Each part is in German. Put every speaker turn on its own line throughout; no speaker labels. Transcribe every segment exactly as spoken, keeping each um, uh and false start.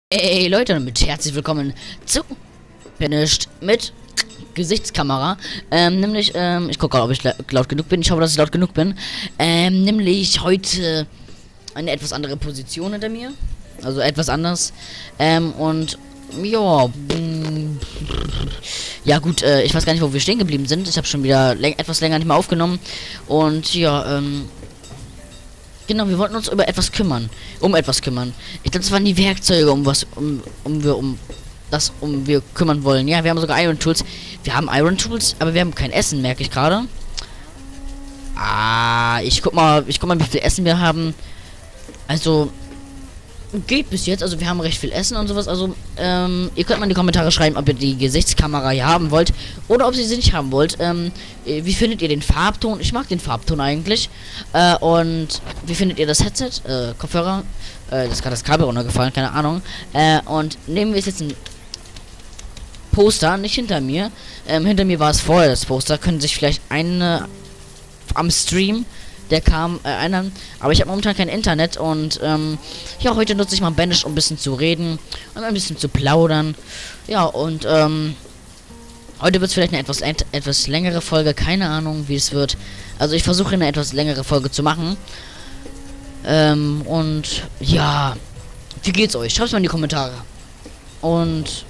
Ey Leute, damit herzlich willkommen zu Finished mit Gesichtskamera. Ähm, nämlich, ähm, ich gucke gerade, ob ich laut genug bin. Ich hoffe, dass ich laut genug bin. Ähm, nämlich heute eine etwas andere Position hinter mir. Also etwas anders. Ähm, und ja, mm, ja gut, äh, ich weiß gar nicht, wo wir stehen geblieben sind. Ich habe schon wieder läng etwas länger nicht mehr aufgenommen. Und ja, ähm, genau, wir wollten uns über etwas kümmern. Um etwas kümmern. Ich glaube, das waren die Werkzeuge, um was, um, um wir, um das, um wir kümmern wollen. Ja, wir haben sogar Iron Tools. Wir haben Iron Tools, aber wir haben kein Essen, merke ich gerade. Ah, ich guck mal, ich guck mal, wie viel Essen wir haben. Also, geht bis jetzt. Also, wir haben recht viel Essen und sowas. Also, ähm, ihr könnt mal in die Kommentare schreiben, ob ihr die Gesichtskamera hier haben wollt. Oder ob ihr sie nicht haben wollt. Ähm, wie findet ihr den Farbton? Ich mag den Farbton eigentlich. Äh, und wie findet ihr das Headset? Äh, Kopfhörer? Äh, das ist gerade das Kabel runtergefallen, keine Ahnung. Äh, und nehmen wir jetzt ein Poster, nicht hinter mir. Ähm, hinter mir war es vorher das Poster. Können sich vielleicht eine am Stream, der kam, äh, einer, aber ich habe momentan kein Internet und ähm, ja, heute nutze ich mal Banish, um ein bisschen zu reden und ein bisschen zu plaudern. Ja, und ähm, heute wird es vielleicht eine etwas, etwas längere Folge, keine Ahnung, wie es wird. Also ich versuche eine etwas längere Folge zu machen. Ähm, und ja, wie geht's euch? Schreibt mal in die Kommentare. Und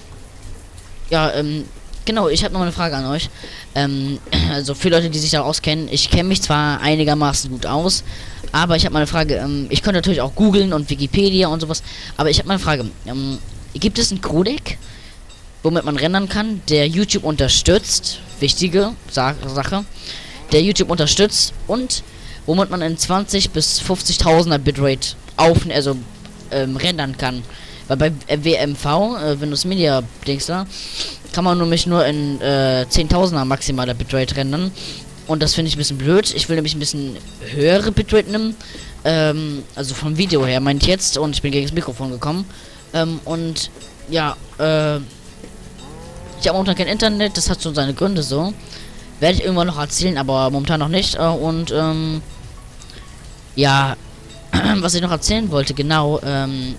ja, ähm, genau, ich habe noch eine Frage an euch. Ähm, also für Leute, die sich da auskennen, ich kenne mich zwar einigermaßen gut aus, aber ich habe mal eine Frage. Ähm, ich könnte natürlich auch googeln und Wikipedia und sowas, aber ich habe mal eine Frage. Ähm, gibt es einen Codec, womit man rendern kann, der YouTube unterstützt? Wichtige Sa Sache. Der YouTube unterstützt und womit man in zwanzig bis fünfzigtausender Bitrate auf, also ähm, rendern kann. Weil bei W M V, äh, Windows Media Dings da, kann man nämlich nur in äh, zehntausender maximaler Bitrate rendern. Und das finde ich ein bisschen blöd. Ich will nämlich ein bisschen höhere Bitrate nehmen. Ähm, also vom Video her meint jetzt. Und ich bin gegen das Mikrofon gekommen. Ähm, und ja, äh, ich habe momentan kein Internet. Das hat schon seine Gründe so. Werde ich irgendwann noch erzählen, aber momentan noch nicht. Äh, und ähm, ja, was ich noch erzählen wollte, genau, ähm,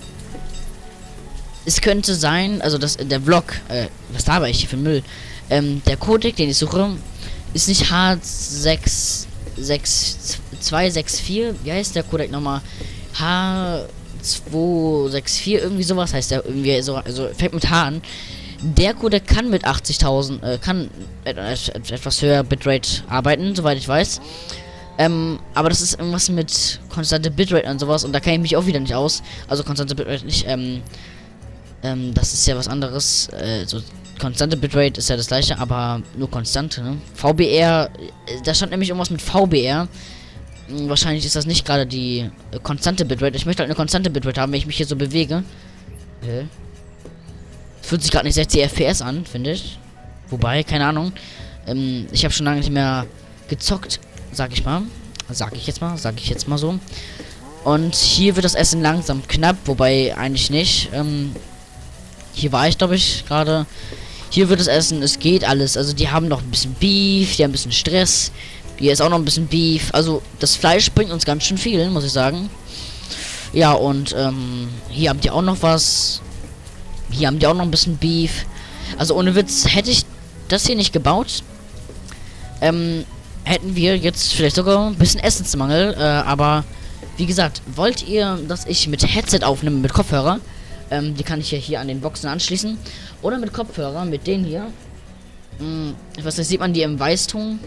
es könnte sein, also das der Vlog, äh, was laber ich hier für Müll? Ähm, der Codec, den ich suche, ist nicht H sechs sechs zwei sechs vier. Wie heißt der Codec nochmal? H zwei sechs vier, irgendwie sowas heißt der irgendwie so, also fängt mit H an. Der Codec kann mit achtzigtausend, äh, kann et et etwas höher Bitrate arbeiten, soweit ich weiß. Ähm, aber das ist irgendwas mit konstante Bitrate und sowas und da kenne ich mich auch wieder nicht aus. Also konstante Bitrate nicht, ähm, Ähm, das ist ja was anderes. Äh, so konstante Bitrate ist ja das gleiche, aber nur konstante, ne? V B R, äh, da stand nämlich irgendwas mit V B R. Hm, wahrscheinlich ist das nicht gerade die äh, konstante Bitrate. Ich möchte halt eine konstante Bitrate haben, wenn ich mich hier so bewege. Hä? Fühlt sich gerade nicht sechzig F P S an, finde ich. Wobei, keine Ahnung. Ähm, ich habe schon lange nicht mehr gezockt, sag ich mal. Sag ich jetzt mal, sag ich jetzt mal so. Und hier wird das Essen langsam knapp, wobei eigentlich nicht. Ähm, Hier war ich, glaube ich, gerade. Hier wird es essen, es geht alles. Also die haben noch ein bisschen Beef, die haben ein bisschen Stress. Hier ist auch noch ein bisschen Beef. Also das Fleisch bringt uns ganz schön viel, muss ich sagen. Ja, und ähm, hier habt ihr auch noch was. Hier haben die auch noch ein bisschen Beef. Also ohne Witz, hätte ich das hier nicht gebaut, ähm, hätten wir jetzt vielleicht sogar ein bisschen Essensmangel. Äh, aber wie gesagt, wollt ihr, dass ich mit Headset aufnehme, mit Kopfhörer? Ähm, die kann ich ja hier an den Boxen anschließen. Oder mit Kopfhörer, mit denen hier. Hm, ich weiß nicht, sieht man die im Weißton?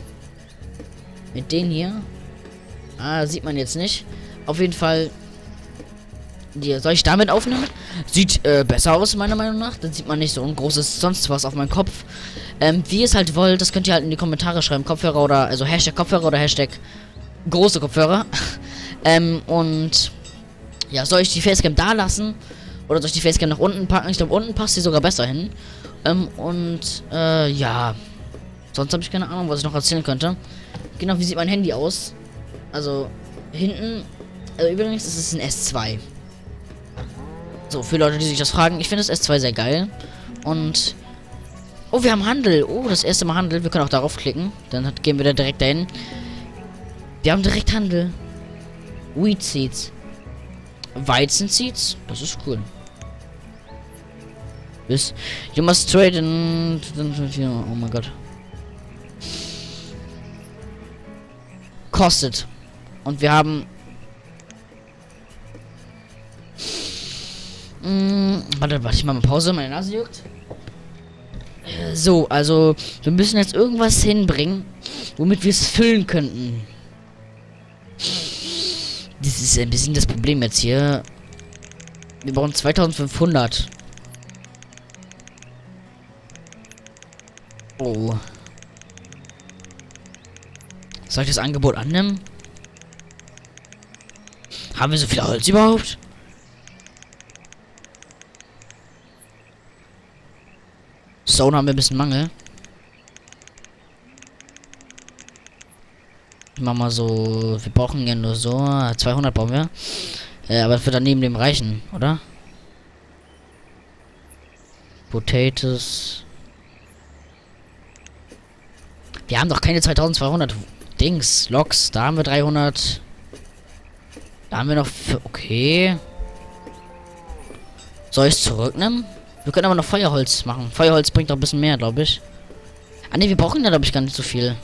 Mit denen hier. Ah, sieht man jetzt nicht. Auf jeden Fall. Die, soll ich damit aufnehmen? Sieht äh, besser aus, meiner Meinung nach. Dann sieht man nicht so ein großes sonst was auf meinem Kopf. Ähm, wie ihr es halt wollt, das könnt ihr halt in die Kommentare schreiben. Kopfhörer oder, also Hashtag Kopfhörer oder Hashtag große Kopfhörer. ähm, und ja, soll ich die Facecam da lassen? Oder soll ich die Facecam nach unten packen? Ich glaube, unten passt sie sogar besser hin. Ähm, und, äh, ja. Sonst habe ich keine Ahnung, was ich noch erzählen könnte. Genau, wie sieht mein Handy aus? Also, hinten, also übrigens ist es ein S zwei. So, für Leute, die sich das fragen, ich finde das S zwei sehr geil. Und, oh, wir haben Handel. Oh, das erste Mal Handel. Wir können auch darauf klicken. Dann hat, gehen wir da direkt dahin. Wir haben direkt Handel. Wheat Seeds. Weizenseeds, das ist cool. Bis. You must trade in. Oh mein Gott. Kostet. Und wir haben. Mh, warte, warte, ich mach mal Pause, meine Nase juckt. Äh, so, also, wir müssen jetzt irgendwas hinbringen, womit wir es füllen könnten. Das ist ein bisschen das Problem jetzt hier. Wir brauchen zweitausendfünfhundert. Oh. Soll ich das Angebot annehmen? Haben wir so viel Holz überhaupt? Stone haben wir ein bisschen Mangel. Ich mach mal so. Wir brauchen ja nur so. zweihundert brauchen wir. Äh, aber das wird dann neben dem reichen, oder? Potatoes. Wir haben doch keine zweitausendzweihundert Dings. Loks. Da haben wir dreihundert. Da haben wir noch. Okay. Soll ich es zurücknehmen? Wir können aber noch Feuerholz machen. Feuerholz bringt doch ein bisschen mehr, glaube ich. Ah ne, wir brauchen ja, glaube ich, gar nicht so viel.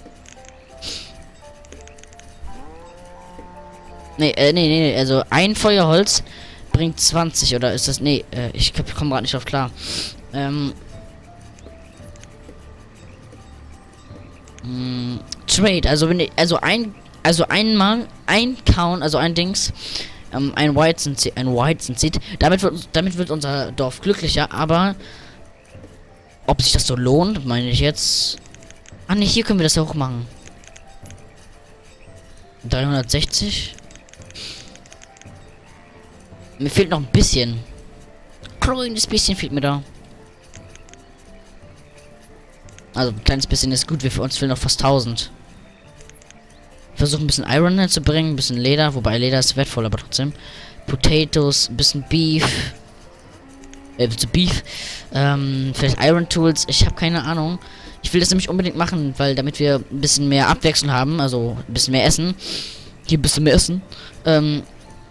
Ne, äh, nee, nee, also ein Feuerholz bringt zwanzig, oder ist das. Nee, äh, ich komme gerade nicht drauf klar. Ähm. Mh, Trade, also wenn ich, also ein, also einmal, ein Count, also ein Dings. Ähm, ein Weizen, ein Weizen zieht. Damit wird, damit wird unser Dorf glücklicher, aber ob sich das so lohnt, meine ich jetzt. Ah ne, hier können wir das ja auch machen. dreihundertsechzig. Mir fehlt noch ein bisschen. Kleines bisschen fehlt mir da. Also ein kleines bisschen ist gut, wir für uns fehlen noch fast tausend. Versuchen ein bisschen Iron zu bringen, ein bisschen Leder, wobei Leder ist wertvoll, aber trotzdem. Potatoes, ein bisschen Beef. Äh, Beef. Ähm, vielleicht Iron Tools, ich habe keine Ahnung. Ich will das nämlich unbedingt machen, weil damit wir ein bisschen mehr Abwechslung haben, also ein bisschen mehr Essen. Hier ein bisschen mehr Essen. Ähm.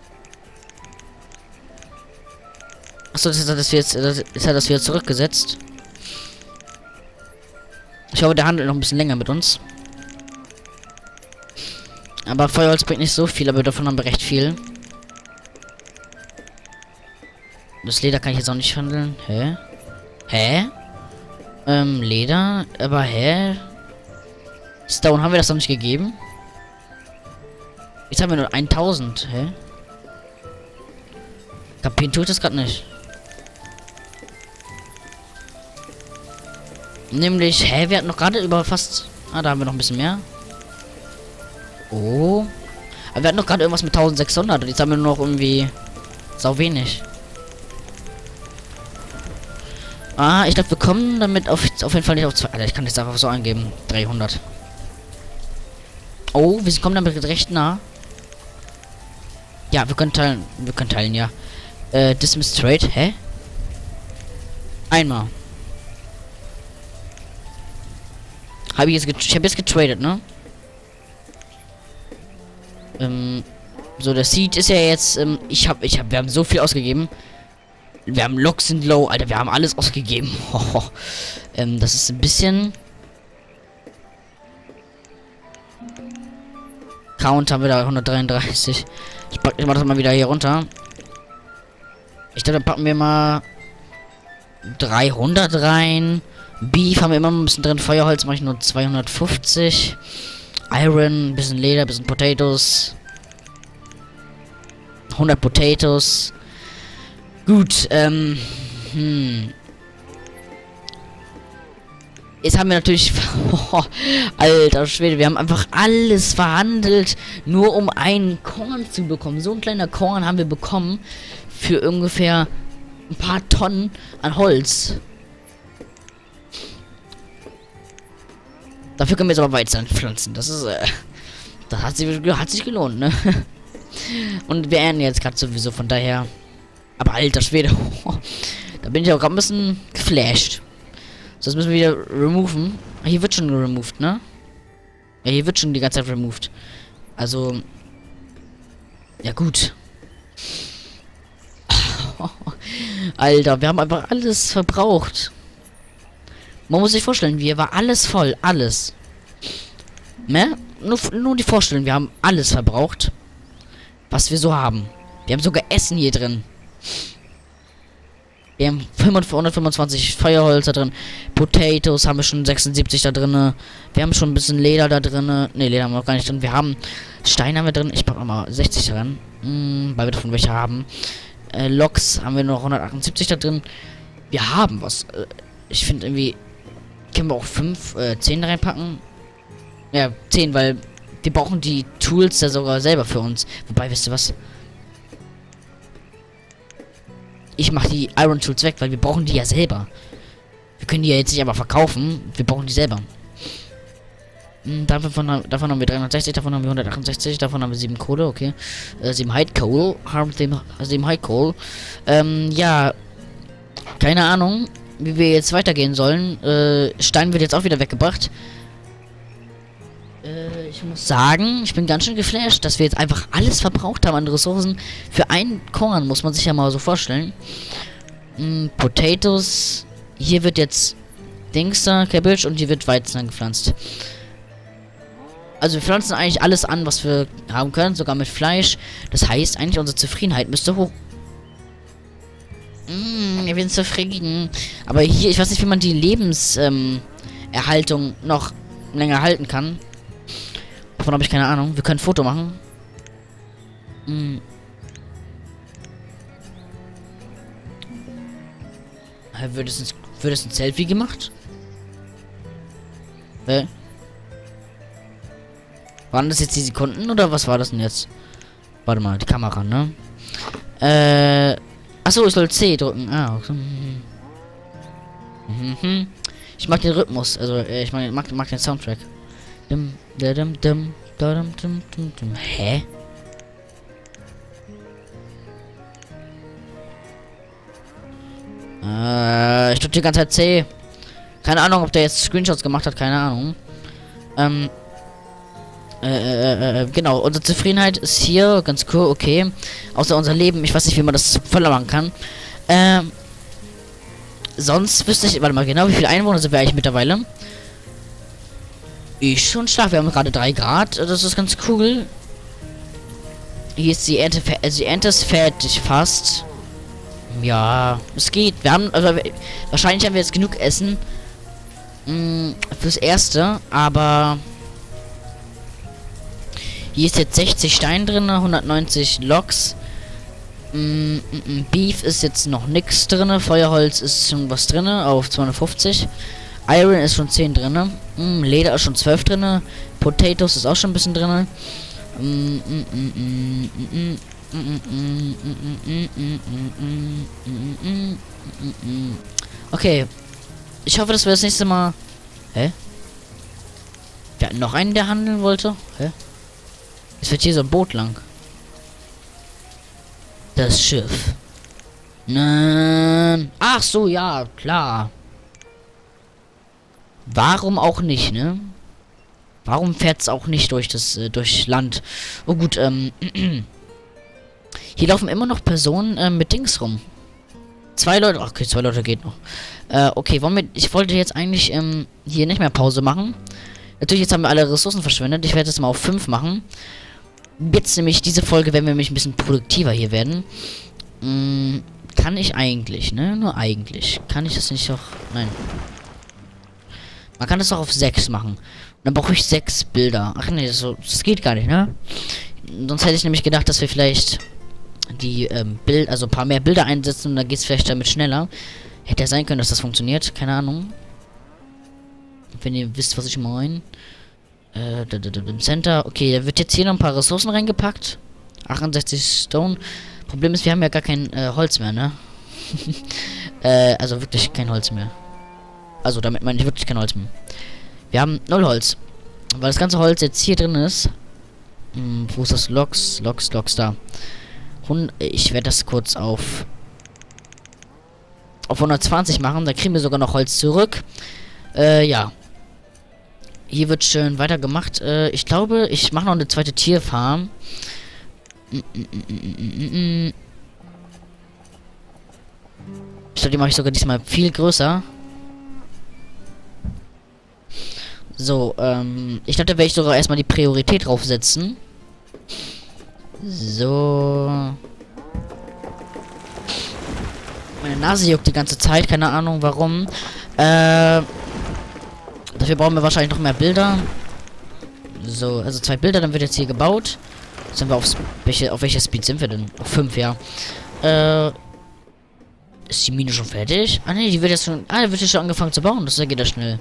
Achso, das hat das jetzt, das hat das wieder zurückgesetzt. Ich hoffe, der handelt noch ein bisschen länger mit uns. Aber Feuerholz bringt nicht so viel, aber davon haben wir recht viel. Das Leder kann ich jetzt auch nicht handeln. Hä? Hä? Ähm, Leder? Aber hä? Stone, haben wir das noch nicht gegeben? Jetzt haben wir nur eintausend. Hä? Kapieren tue ich das gerade nicht. Nämlich, hä? Wir hatten noch gerade über fast... Ah, da haben wir noch ein bisschen mehr. Oh. Aber wir hatten noch gerade irgendwas mit eintausendsechshundert und jetzt haben wir nur noch irgendwie sau wenig. Ah, ich glaube, wir kommen damit auf, auf jeden Fall nicht auf zwei. Alter, ich kann das einfach so angeben. dreihundert. Oh, wir kommen damit recht nah. Ja, wir können teilen. Wir können teilen, ja. Äh, Dismiss Trade. Hä? Einmal. Habe ich jetzt ich habe jetzt getradet, ne? Ähm, so, der Seed ist ja jetzt, ähm, ich hab, ich hab, wir haben so viel ausgegeben. Wir haben Loks sind low, Alter, wir haben alles ausgegeben. ähm, das ist ein bisschen... Count haben wir da hundertdreiunddreißig. Ich pack ich mach das mal wieder hier runter. Ich glaube, dann packen wir mal dreihundert rein. Beef haben wir immer ein bisschen drin. Feuerholz mache ich nur zweihundertfünfzig. Iron, ein bisschen Leder, ein bisschen Potatoes. hundert Potatoes. Gut, ähm. Hm. Jetzt haben wir natürlich... Alter Schwede, wir haben einfach alles verhandelt, nur um einen Korn zu bekommen. So ein kleiner Korn haben wir bekommen für ungefähr ein paar Tonnen an Holz. Dafür können wir jetzt aber Weizen pflanzen. Das ist, äh, das hat sich, hat sich gelohnt, ne? Und wir ernten jetzt gerade sowieso, von daher. Aber alter Schwede, da bin ich auch gerade ein bisschen geflasht. So, das müssen wir wieder removen. Ah, hier wird schon removed, ne? Ja, hier wird schon die ganze Zeit removed. Also, ja gut. Alter, wir haben einfach alles verbraucht. Man muss sich vorstellen, wir war alles voll, alles. Ne? Nur, nur die Vorstellung, wir haben alles verbraucht, was wir so haben. Wir haben sogar Essen hier drin. Wir haben hundertfünfundzwanzig Feuerholz da drin. Potatoes haben wir schon sechsundsiebzig da drin. Wir haben schon ein bisschen Leder da drin. Ne, Leder haben wir noch gar nicht drin. Wir haben Stein haben wir drin. Ich packe mal sechzig dran. Hm, weil wir davon welche haben. Äh, Loks haben wir noch hundertachtundsiebzig da drin. Wir haben was. Äh, ich finde irgendwie. Können wir auch fünf, äh, zehn da reinpacken? Ja, zehn, weil wir brauchen die Tools ja sogar selber für uns. Wobei, wisst ihr was? Ich mache die Iron Tools weg, weil wir brauchen die ja selber. Wir können die ja jetzt nicht einfach verkaufen. Wir brauchen die selber. Hm, davon, davon haben wir dreihundertsechzig, davon haben wir hundertachtundsechzig, davon haben wir sieben Kohle, okay. Äh, sieben Hide Coal, haben sieben Hide Coal. Ähm, ja. Keine Ahnung, wie wir jetzt weitergehen sollen. Äh, Stein wird jetzt auch wieder weggebracht. Äh, ich muss sagen, ich bin ganz schön geflasht, dass wir jetzt einfach alles verbraucht haben an Ressourcen. Für einen Korn muss man sich ja mal so vorstellen. Mm, Potatoes. Hier wird jetzt Dings da, Cabbage, und hier wird Weizen gepflanzt. Also wir pflanzen eigentlich alles an, was wir haben können, sogar mit Fleisch. Das heißt, eigentlich unsere Zufriedenheit müsste hoch. Mm, wir sind zufrieden. Aber hier, ich weiß nicht, wie man die Lebenserhaltung ähm, noch länger halten kann. Davon habe ich keine Ahnung. Wir können ein Foto machen. Hm. Wird es ein, wird es ein Selfie gemacht? Hä? Waren das jetzt die Sekunden oder was war das denn jetzt? Warte mal, die Kamera, ne? Äh. Achso, ich soll C drücken. Ah, okay. Mhm. Ich mag den Rhythmus. Also, ich mag, mag, mag den Soundtrack. Dum, da, dum, dum, da, dum, dum, dum, dum. Hä? Äh, ich drück die ganze Zeit C. Keine Ahnung, ob der jetzt Screenshots gemacht hat, keine Ahnung. Ähm. Äh, äh, äh, genau, unsere Zufriedenheit ist hier ganz cool, okay. Außer unser Leben, ich weiß nicht, wie man das voller machen kann. Ähm. Sonst wüsste ich, warte mal, genau, wie viele Einwohner sind wir eigentlich mittlerweile? Ich schon stark, wir haben gerade drei Grad, das ist ganz cool. Hier ist die Ernte, also die Ernte ist fertig, fast. Ja, es geht. Wir haben, also wahrscheinlich haben wir jetzt genug Essen mh, fürs Erste, aber hier ist jetzt sechzig Stein drin, hundertneunzig Loks. Mm, mm, Beef ist jetzt noch nichts drin. Feuerholz ist schon was drin auf zweihundertfünfzig. Iron ist schon zehn drin. Mm, Leder ist schon zwölf drin. Potatoes ist auch schon ein bisschen drin. Okay. Ich hoffe, dass wir das nächste Mal. Hä? Wir hatten noch einen, der handeln wollte. Hä? Es wird hier so ein Boot lang. Das Schiff. Nein. Ach so, ja, klar. Warum auch nicht, ne? Warum fährt es auch nicht durch das, äh, durch Land? Oh gut, ähm. Hier laufen immer noch Personen äh, mit Dings rum. Zwei Leute. Okay, zwei Leute geht noch. Äh, okay, wollen wir. Ich wollte jetzt eigentlich ähm, hier nicht mehr Pause machen. Natürlich, jetzt haben wir alle Ressourcen verschwendet. Ich werde das mal auf fünf machen. Jetzt nämlich diese Folge, wenn wir nämlich ein bisschen produktiver hier werden. Mm, kann ich eigentlich, ne? Nur eigentlich. Kann ich das nicht auch. Nein. Man kann das auch auf sechs machen. Und dann brauche ich sechs Bilder. Ach nee, das, so, das geht gar nicht, ne? Sonst hätte ich nämlich gedacht, dass wir vielleicht die ähm, Bild, also ein paar mehr Bilder einsetzen und dann geht es vielleicht damit schneller. Hätte ja sein können, dass das funktioniert. Keine Ahnung. Wenn ihr wisst, was ich meine. Äh, im Center. Okay, da wird jetzt hier noch ein paar Ressourcen reingepackt. achtundsechzig Stone. Problem ist, wir haben ja gar kein äh, Holz mehr, ne? äh, also wirklich kein Holz mehr. Also damit meine ich wirklich kein Holz mehr. Wir haben null Holz. Weil das ganze Holz jetzt hier drin ist. Hm, wo ist das? Loks, Loks, Loks da. Hund ich werde das kurz auf auf hundertzwanzig machen. Da kriegen wir sogar noch Holz zurück. Äh, ja. Hier wird schön weitergemacht. Äh, ich glaube, ich mache noch eine zweite Tierfarm. Mm, mm, mm, mm, mm, mm. glaube, die mache ich sogar diesmal viel größer. So, ähm, ich glaube, da werde ich sogar erstmal die Priorität draufsetzen. So. Meine Nase juckt die ganze Zeit, keine Ahnung warum. Äh, dafür brauchen wir wahrscheinlich noch mehr Bilder. So, also zwei Bilder, dann wird jetzt hier gebaut. Sind wir aufs, welche, auf welcher Speed sind wir denn? Auf fünf, ja. Äh, ist die Mine schon fertig? Ah ne, die wird jetzt schon, ah, die wird jetzt schon angefangen zu bauen. Das geht ja schnell.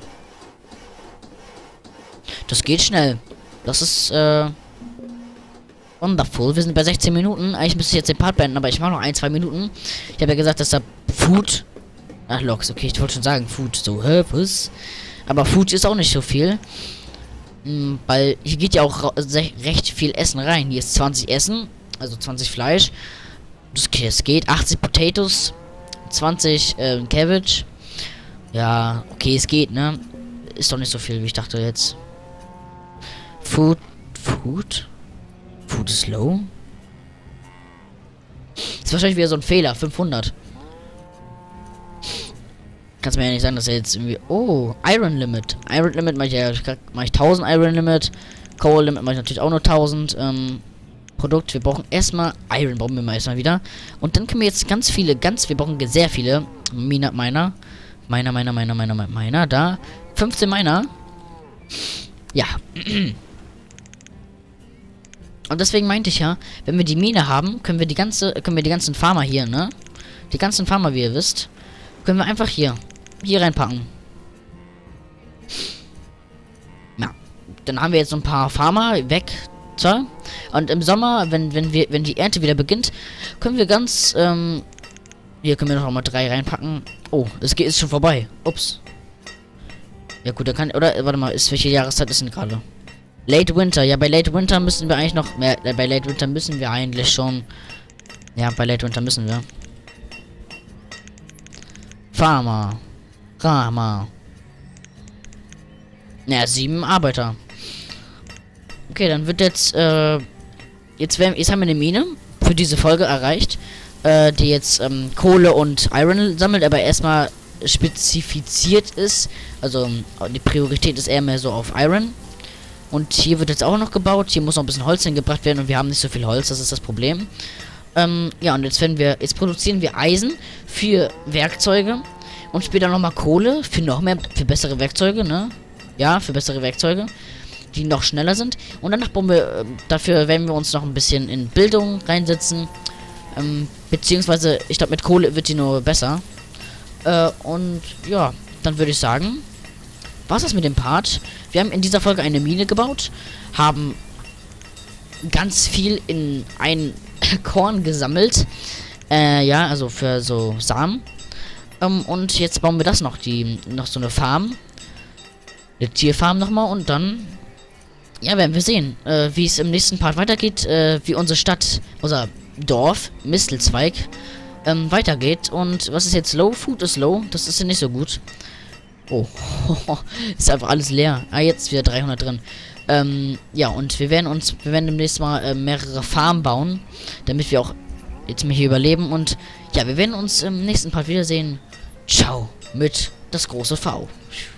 Das geht schnell. Das ist, äh, wonderful. Wir sind bei sechzehn Minuten. Eigentlich müsste ich jetzt den Part beenden, aber ich mache noch ein, zwei Minuten. Ich habe ja gesagt, dass da Food... Ach, Loks, okay, ich wollte schon sagen, Food. So, hä, was? Aber Food ist auch nicht so viel. Hm, weil hier geht ja auch recht viel Essen rein. Hier ist zwanzig Essen, also zwanzig Fleisch. Das, okay, es geht. achtzig Potatoes, zwanzig äh, Cabbage. Ja, okay, es geht, ne? Ist doch nicht so viel, wie ich dachte jetzt. Food. Food? Food is low? Ist wahrscheinlich wieder so ein Fehler. fünfhundert. Kannst mir ja nicht sagen, dass er jetzt irgendwie... Oh, Iron Limit. Iron Limit mache ich ja... Mache ich tausend Iron Limit. Coal Limit mache ich natürlich auch nur tausend. Ähm, Produkt. Wir brauchen erstmal... Iron brauchen wir mal erstmal wieder. Und dann können wir jetzt ganz viele... Ganz... Wir brauchen sehr viele... Miner, Miner. Miner, Miner, Miner, Miner, Miner. Da. fünfzehn Miner. Ja. Und deswegen meinte ich ja, wenn wir die Mine haben, können wir die ganze, können wir die ganzen Farmer hier, ne? Die ganzen Farmer, wie ihr wisst, können wir einfach hier, hier reinpacken. Ja, dann haben wir jetzt so ein paar Farmer weg, so. Und im Sommer, wenn, wenn wir, wenn die Ernte wieder beginnt, können wir ganz, ähm, hier können wir noch mal drei reinpacken. Oh, es geht, ist schon vorbei. Ups. Ja gut, da kann, oder, warte mal, ist, welche Jahreszeit ist denn gerade? Late Winter, ja, bei Late Winter müssen wir eigentlich noch, mehr, äh, bei Late Winter müssen wir eigentlich schon, ja, bei Late Winter müssen wir. Farmer, Farmer. Ja, sieben Arbeiter. Okay, dann wird jetzt, äh, jetzt, werden, jetzt haben wir eine Mine für diese Folge erreicht, äh, die jetzt, ähm, Kohle und Iron sammelt, aber erstmal spezifiziert ist, also, die Priorität ist eher mehr so auf Iron. Und hier wird jetzt auch noch gebaut. Hier muss noch ein bisschen Holz hingebracht werden und wir haben nicht so viel Holz, das ist das Problem. Ähm, ja, und jetzt werden wir, jetzt produzieren wir Eisen für Werkzeuge und später nochmal Kohle für noch mehr, für bessere Werkzeuge, ne? Ja, für bessere Werkzeuge, die noch schneller sind. Und danach bauen wir, äh, dafür werden wir uns noch ein bisschen in Bildung reinsetzen. Ähm, beziehungsweise, ich glaube, mit Kohle wird die nur besser. Äh, und ja, dann würde ich sagen... Was ist mit dem Part? Wir haben in dieser Folge eine Mine gebaut, haben ganz viel in ein Korn gesammelt. Äh, ja, also für so Samen. Ähm, und jetzt bauen wir das noch, die noch so eine Farm. Eine Tierfarm nochmal und dann, ja, werden wir sehen, äh, wie es im nächsten Part weitergeht, äh, wie unsere Stadt, unser Dorf, Mistelzweig, ähm, weitergeht. Und was ist jetzt low? Food ist low, das ist ja nicht so gut. Oh, ist einfach alles leer. Ah, jetzt wieder dreihundert drin. Ähm, ja, und wir werden uns, wir werden demnächst mal äh, mehrere Farmen bauen, damit wir auch jetzt mal hier überleben. Und ja, wir werden uns im nächsten Part wiedersehen. Ciao mit das große V.